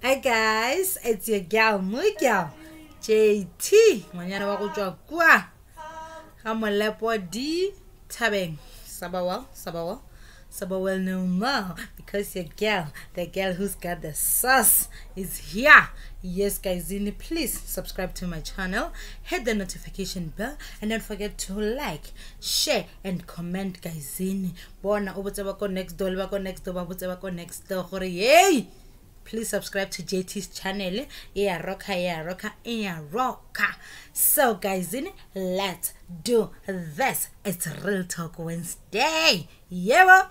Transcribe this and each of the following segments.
Hi guys, it's your gal Miguel JT. Manyana wa go tswa kwa ga molepo di Thabeng. Sabawell no more because your girl, the girl who's got the sauce, is here. Yes, guys, please subscribe to my channel, hit the notification bell, and don't forget to like, share, and comment, guys. Bona next door, next door. Yay! Please subscribe to JT's channel. Yeah, rocka. So, guys, let's do this. It's Real Talk Wednesday. Yeah.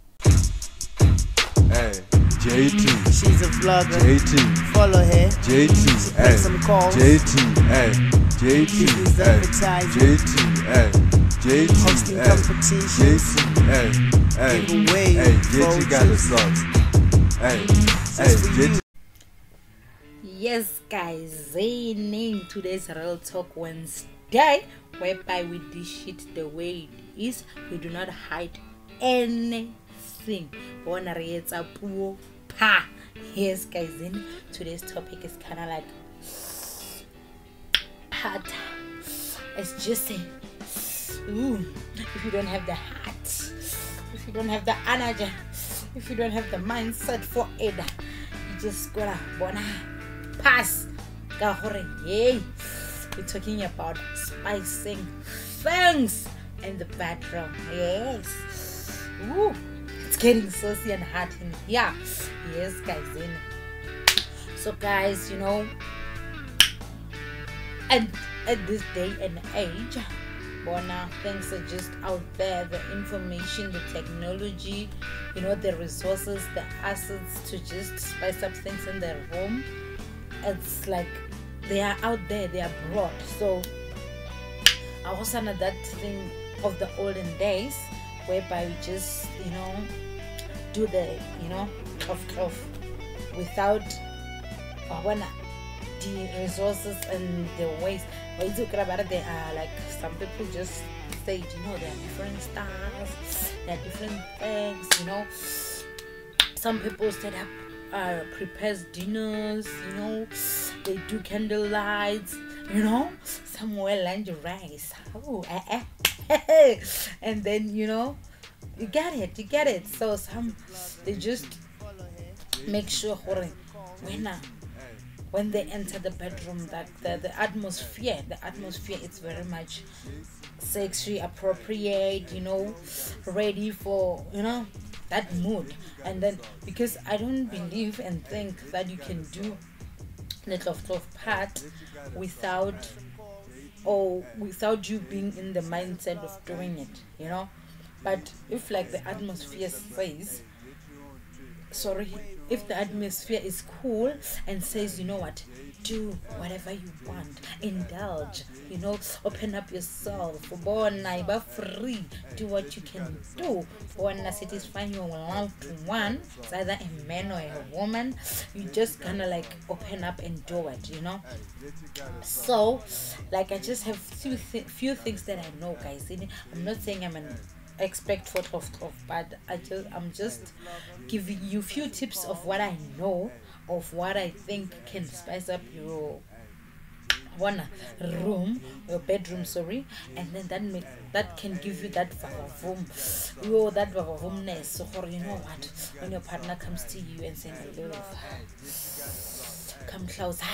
Hey, JT. She's a vlogger. JT. Follow her. JT. Hey. Make some calls. JT. Hey. JT. Business Hey. advertising. JT. Hey. JT. Hosting Hey. competitions. JT. Hey. Giveaway. Hey. JT got the sauce. Hey. JT. Yes, guys, today's Real Talk Wednesday, whereby we dish it the way it is. We do not hide anything. Yes, guys, today's topic is kind of like hot. It's juicy. Ooh, if you don't have the heart, if you don't have the energy, if you don't have the mindset for it, you just gotta pass. Yay! We're talking about spicing things in the bedroom. Yes. Ooh, it's getting saucy and hot in here. Yes, guys. So, guys, and at this day and age, things are just out there. The information, the technology, the resources, the assets to just spice up things in their home. It's like they are out there, they are broad. So I was under that thing of the olden days, whereby we just do the cloth without the resources and the ways. There are like some people just say, there are different styles, there are different things. Some people set up prepares dinners, they do candle lights, somewhere lingerie. And then you get it. So they just make sure when they enter the bedroom that the atmosphere is very much sexually appropriate, ready for that mood. And then because I don't believe and think that you can do the cloth part without you being in the mindset of doing it, but if like the atmosphere says, if the atmosphere is cool and says, do whatever you want, indulge, open up yourself, free, do what you can do, satisfy your loved one, it's either a man or a woman, you just kind of like open up and do it, So like I just have few things that I know, guys. I'm not saying I'm an expect for cloth, but I'm just giving you few tips of what I know, of what I think can spice up your room, your bedroom, and then that can give you that vavavumness. So when your partner comes to you and saying, come closer,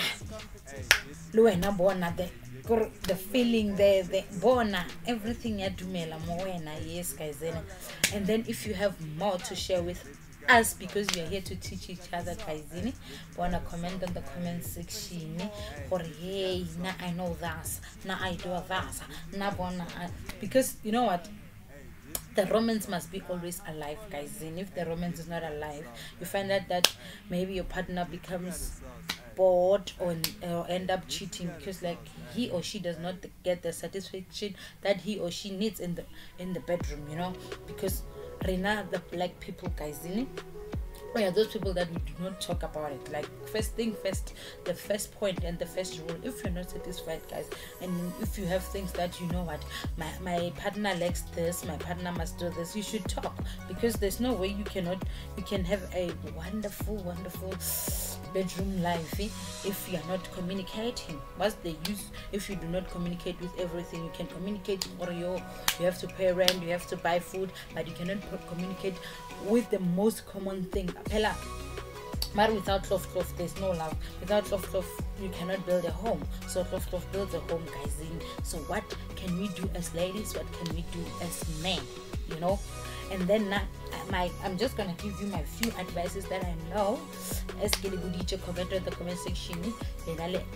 the feeling there, the bona, everything yes, guys. And then if you have more to share with us, because we are here to teach each other, guys, comment on the comment section, or hey, now I know that, now I do that, because you know what, the romance must be always alive, guys. And if the romance is not alive, you find out that maybe your partner becomes bored or end up cheating because like he or she does not get the satisfaction that he or she needs in the bedroom, because Rena, the black people, guys, yeah, those people that we do not talk about it. Like, first thing first, the first point and the first rule, if you're not satisfied, guys, and if you have things that you know what, my partner likes this, my partner must do this, you should talk, because there's no way you can have a wonderful bedroom life if you're not communicating. What's the use if you do not communicate with everything? You can communicate, or you have to pay rent, you have to buy food, but you cannot communicate with the most common thing. But without love, there's no love. Without love, you cannot build a home. So love builds a home, guys. So what can we do as ladies? What can we do as men? You know? And then I'm just gonna give you my few advices that I know. As comment in the comment section, you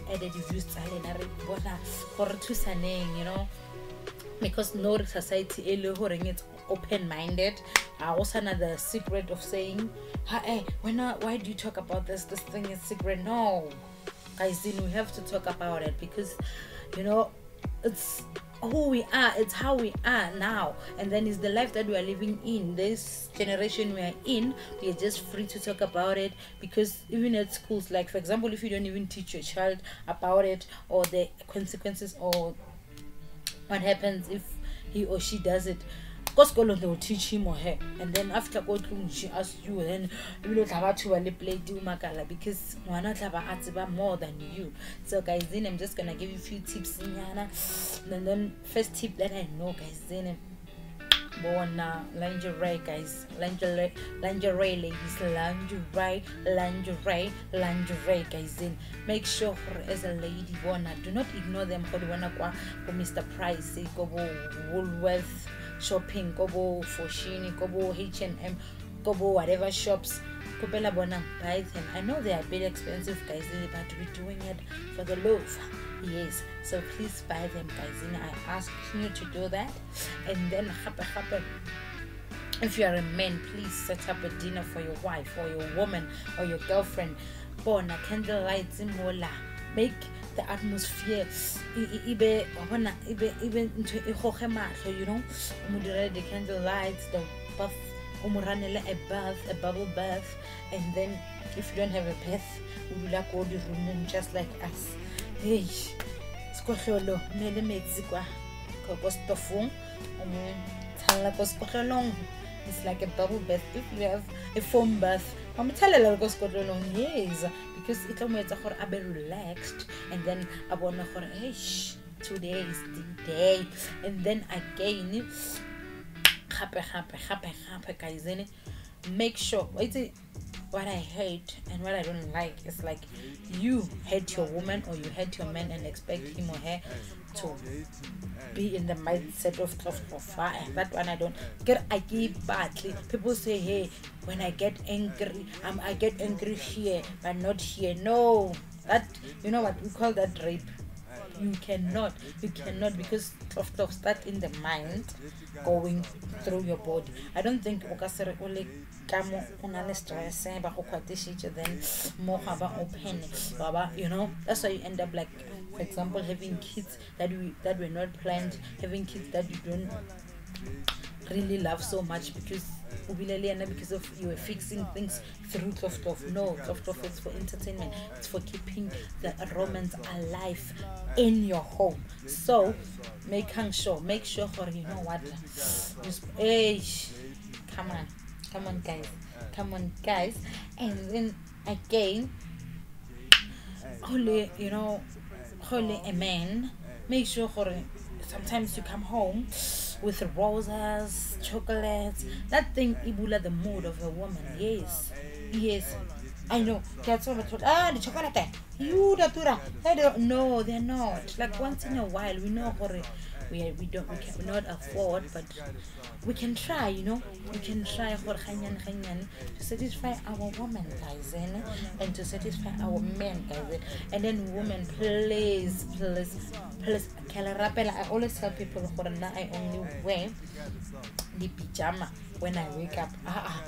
know, because no society is open-minded. Also another secret of saying, hey, why do you talk about this thing is secret? No, guys, then we have to talk about it, because you know, it's who we are, it's how we are now, and then it's the life that we are living in. This generation we are in, we are just free to talk about it, because even at schools, like for example, if you don't even teach your child about it, or the consequences, or what happens if he or she does it, because they will teach him or her, and then after she asks you, then you will have to play do makala, because we're not about more than you. So guys, then I'm just gonna give you a few tips, and then first tip that I know, guys, then lingerie, guys, lingerie ladies, lingerie, guys. Then make sure as a lady, do not ignore them. For Mr. Price, go Woolworth shopping, go Foschini, go H&M, go whatever shops. Buy them. I know they are a bit expensive, guys, but we're doing it for the love. Yes, so please buy them, guys. I ask you to do that. And then if you are a man, please set up a dinner for your wife or your woman or your girlfriend. Bona candlelight mola. Make the atmosphere even you know, the candlelights, the bath, a bubble bath, and then if you don't have a bath, we will like all the room just like us. Hey, skohlolo mele metsi kwa ko stofong thala ko skohlolong. It's like a bubble bath. If you have a foam bath, I'm telling you, yes, because it will make you be relaxed, and then I want to hey, today is the day, and then again, happy, guys. Make sure. What I hate and what I don't like is like you hate your woman or you hate your man and expect him or her to be in the mindset of fire. That one I don't get. I keep badly. People say, hey, when I get angry, I get angry here but not here. No, that, you know what we call that, rape. You cannot, because of start in the mind, going through your body. I don't think only stress, then more open, you know. That's why you end up like, for example, having kids that were not planned, having kids that you don't really love so much because of you were fixing things through Tof. No, Tof is for entertainment. It's for keeping the romance alive in your home. So make sure for, you know what, come on guys, and then again, holy a man, make sure for, sometimes you come home with roses, chocolates. That thing ibula the mood of a woman. Yes, I know. The chocolate. You datura. No, they're not. Like once in a while, we know we cannot afford, but we can try. You know, we can try for to satisfy our women, guys, and to satisfy our men, guys. And then women, please. I always tell people for now I only wear the pajama when I wake up.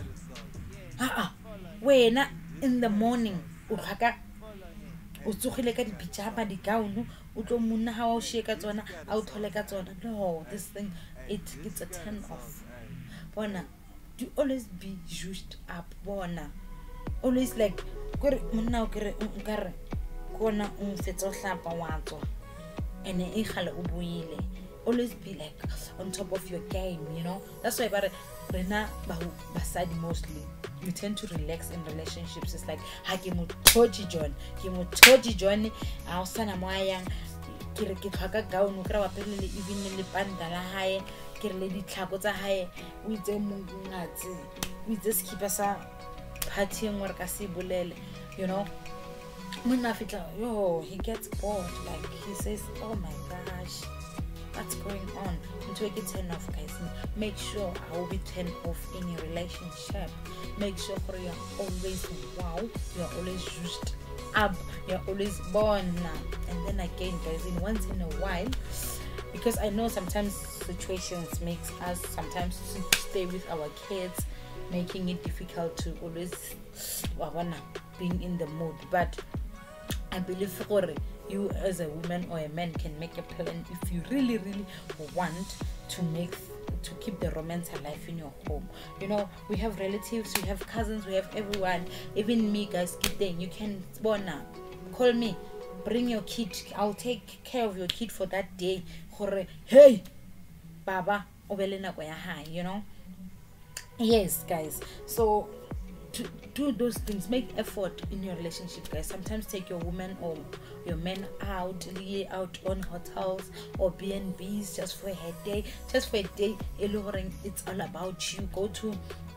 When in the morning, utsogile ka di pajama di gown utlo munna ha o sheka tsona a o thole ka tsona. No, this thing it's a turn off. Bona, do always be used up. Bona, always like monna o kere nkare kona fetso hlapa wa tswa ene e khale o buile. Always be like on top of your game, you know. That's why rena basadi mostly we tend to relax in relationships. It's like ha ke mo toji John a usana moya ke re ke tlhaka gown o kra wa pelele even le panda la hae ke re le ditlhako tsa hae o itse mongatse o itse skipa sa party engwe re ka se bolele, you know. Monna fitla he gets bored, like he says, oh my gosh, what's going on? Until I get turned off, guys. Make sure I will be turned off in your relationship. Make sure you're always you're always used up, you're always born. And then again, guys, in once in a while, because I know sometimes situations makes us sometimes stay with our kids, making it difficult to always being in the mood. But I believe for you as a woman or a man can make a plan if you really want to keep the romance alive in your home. You know, we have relatives, we have cousins, we have everyone, even me, guys. You can call me, bring your kid, I'll take care of your kid for that day. Hey baba, you know. Yes, guys. So to do those things, make effort in your relationship, guys. Sometimes take your woman or your man out on hotels or B&Bs just for a day. It's all about you. Go to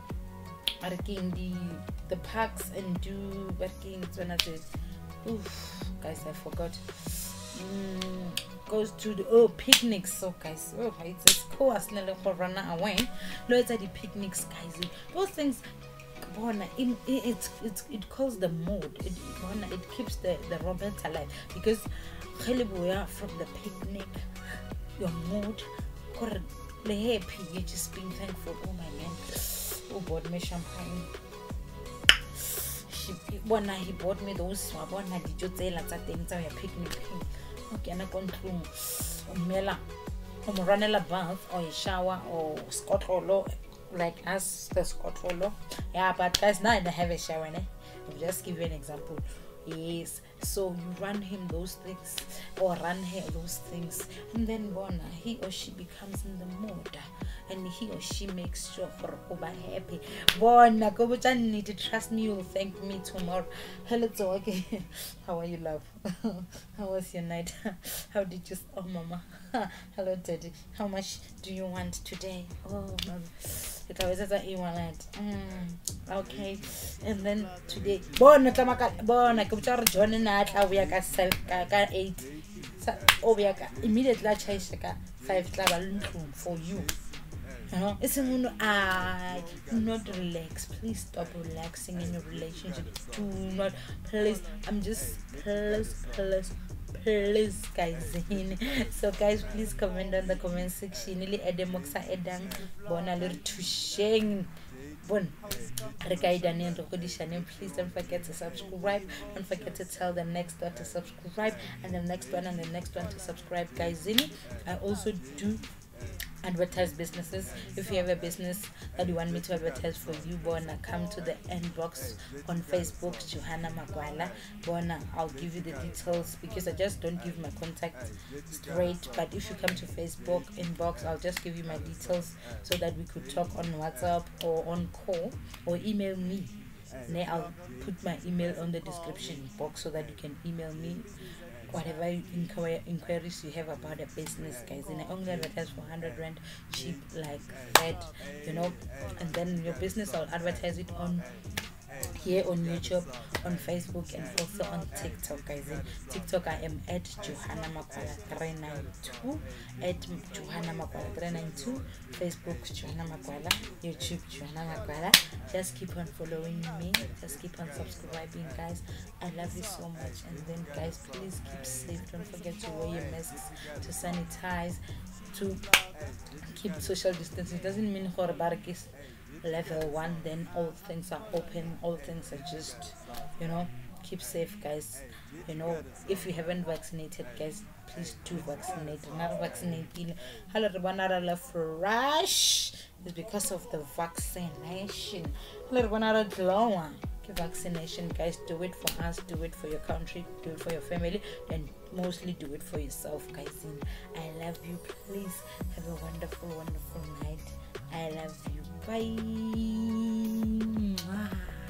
the parks and do guys, I forgot. Goes to the picnics. So guys, it's cool as run away. Loads of the picnics, guys. Those things, it calls the mood. It keeps the romance alive, because from the picnic, your mood, happy, you're just being thankful. Oh my man, oh bought me champagne. He bought me those picnic. Okay, na kontlung umela umranela bath or a shower or scotrolo, like us the scotrolo. Yeah, but guys, now I don't have a shower. I'll just give you an example. Yes, so you run him those things or run her those things, and then he or she becomes in the mood, and he or she makes sure for over happy. Go need to trust me, you'll thank me tomorrow. Hello, it's okay. How are you, love? How was your night? How did you? Oh, mama. Hello, daddy. How much do you want today? Oh, mama. Okay, and then today John na 8 immediately I change 5 for you. You know, it's not relax. Please stop relaxing in your relationship. Do not, please. I'm just please guys. So guys, please comment on the comment section. Please don't forget to subscribe. Don't forget to tell the next one to subscribe, and the next one, and the next one to subscribe, guys. I also do advertise businesses. If you have a business that you want me to advertise for you, come to the inbox on Facebook, Johanna Magwala. I'll give you the details, because I just don't give my contact straight. But if you come to Facebook inbox, I'll just give you my details so that we could talk on WhatsApp or on call, or email me. I'll put my email on the description box so that you can email me whatever inquiries you have about a business, guys. And I only advertise for 100 rand, cheap like that, you know. And then your business, I'll advertise it on here on YouTube, on Facebook, and also on TikTok, guys. In TikTok, I am at Johanna Magwala 392, at Johanna Magwala 392, Facebook Johanna Magwala, YouTube Johanna Magwala. Just keep on following me, just keep on subscribing, guys. I love you so much. And then, guys, please keep safe. Don't forget to wear your masks, to sanitize, to keep social distance. It doesn't mean for barkis level 1 then all things are open, all things are just, you know. Keep safe, guys. You know, if you haven't vaccinated, guys, please do vaccinate. Not vaccinating rush is because of the vaccination. the vaccination, guys. Do it for us, do it for your country, do it for your family, and mostly do it for yourself, guys. I love you. Please have a wonderful, wonderful night. I love you. Bye. Mwah.